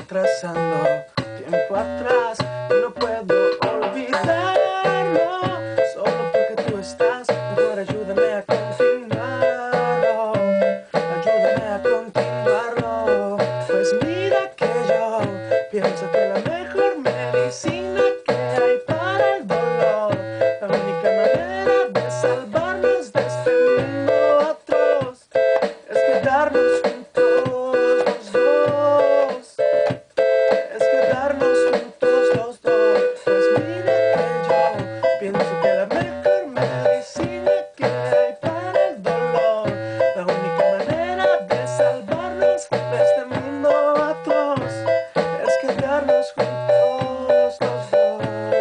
trazando tiempo atrás y no puedo olvidarlo. Solo porque tú estás, mejor ayúdame a continuarlo. Ayúdame a continuarlo. Pues mira que yo pienso que la mejor medicina que hay para el dolor, la única manera de salvarnos de este mundo atroz, es quedarnos juntos los dos. Es quedarnos juntos los dos. Pues mira que yo pienso que la mejor medicina que hay para el dolor, la única manera de salvarnos de este mundo atroz, es quedarnos juntos los dos.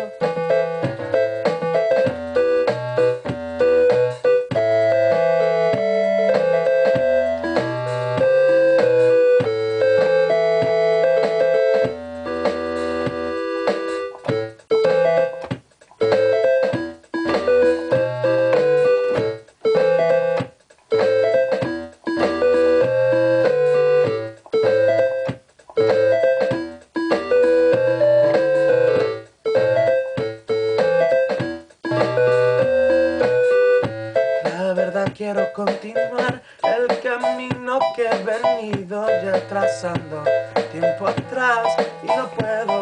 La verdad quiero continuar el camino que he venido ya trazando tiempo atrás y no puedo